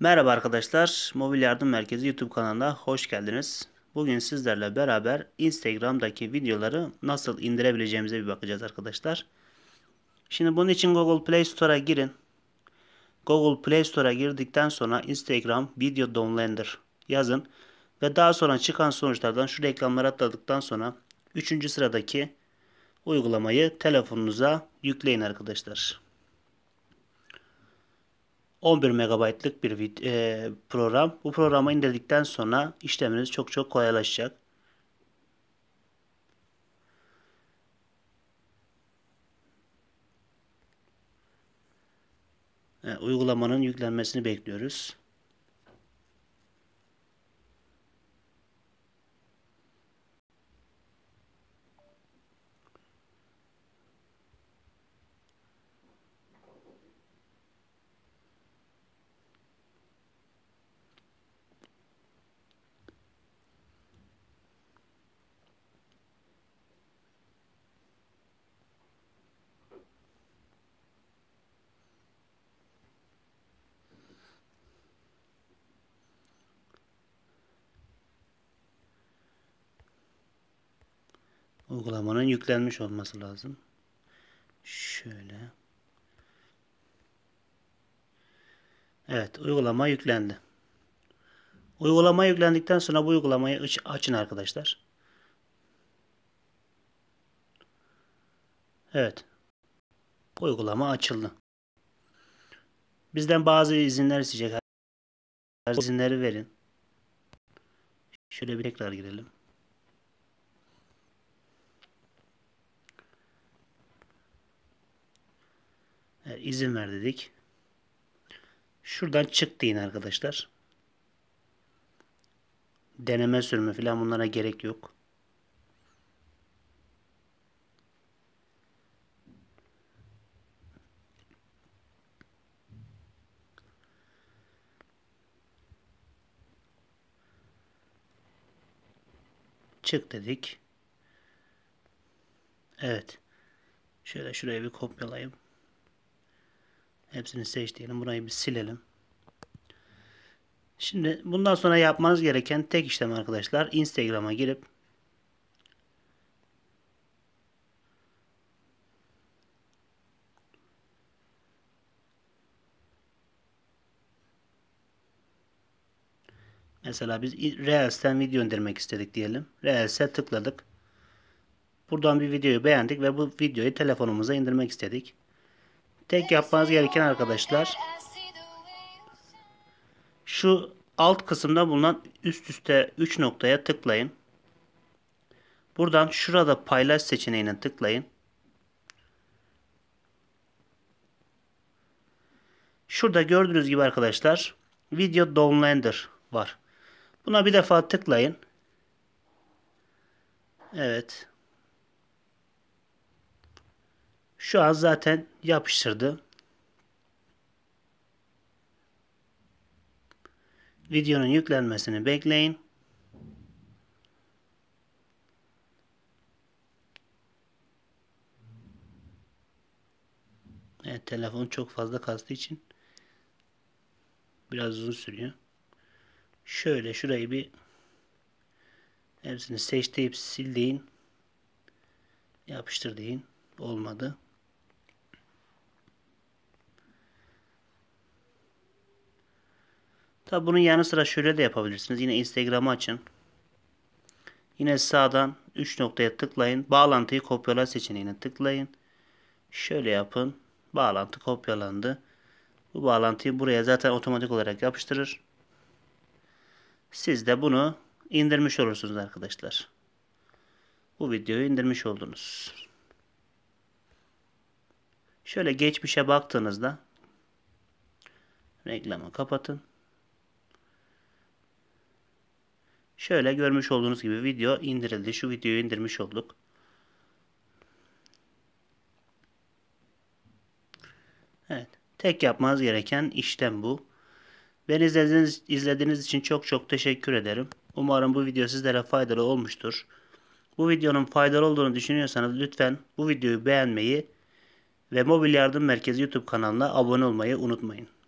Merhaba arkadaşlar, Mobil Yardım Merkezi YouTube kanalına hoş geldiniz. Bugün sizlerle beraber Instagram'daki videoları nasıl indirebileceğimize bir bakacağız arkadaşlar. Şimdi bunun için Google Play Store'a girin. Google Play Store'a girdikten sonra Instagram Video Downloader yazın. Ve daha sonra çıkan sonuçlardan şu reklamları atladıktan sonra 3. sıradaki uygulamayı telefonunuza yükleyin arkadaşlar. 11 megabaytlık bir program. Bu programı indirdikten sonra işleminiz çok kolaylaşacak. Uygulamanın yüklenmesini bekliyoruz. Uygulamanın yüklenmiş olması lazım. Şöyle. Evet, uygulama yüklendi. Uygulama yüklendikten sonra bu uygulamayı açın arkadaşlar. Evet, uygulama açıldı. Bizden bazı izinler isteyecek. Her izinleri verin. Şöyle bir tekrar girelim. Evet, izin ver dedik. Şuradan çık deyin arkadaşlar. Deneme sürümü falan bunlara gerek yok. Çık dedik. Evet. Şöyle şuraya bir kopyalayayım. Hepsini seç diyelim. Burayı bir silelim. Şimdi bundan sonra yapmanız gereken tek işlem arkadaşlar. Instagram'a girip mesela biz Reels'ten video indirmek istedik diyelim. Reels'e tıkladık. Buradan bir videoyu beğendik ve bu videoyu telefonumuza indirmek istedik. Tek yapmanız gereken arkadaşlar şu alt kısımda bulunan üst üste 3 noktaya tıklayın. Buradan şurada paylaş seçeneğine tıklayın. Şurada gördüğünüz gibi arkadaşlar Video Downloader var. Buna bir defa tıklayın. Evet. Şu an zaten yapıştırdı. Videonun yüklenmesini bekleyin. Evet, telefon çok fazla kastığı için biraz uzun sürüyor. Şöyle şurayı bir hepsini seç deyip sil deyin. Yapıştır deyin. Olmadı. Tabi bunun yanı sıra şöyle de yapabilirsiniz. Yine Instagram'ı açın. Yine sağdan 3 noktaya tıklayın. Bağlantıyı kopyala seçeneğine tıklayın. Şöyle yapın. Bağlantı kopyalandı. Bu bağlantıyı buraya zaten otomatik olarak yapıştırır. Siz de bunu indirmiş olursunuz arkadaşlar. Bu videoyu indirmiş oldunuz. Şöyle geçmişe baktığınızda reklamı kapatın. Şöyle görmüş olduğunuz gibi video indirildi. Şu videoyu indirmiş olduk. Evet. Tek yapmanız gereken işlem bu. Beni izlediğiniz için çok teşekkür ederim. Umarım bu video sizlere faydalı olmuştur. Bu videonun faydalı olduğunu düşünüyorsanız lütfen bu videoyu beğenmeyi ve Mobil Yardım Merkezi YouTube kanalına abone olmayı unutmayın.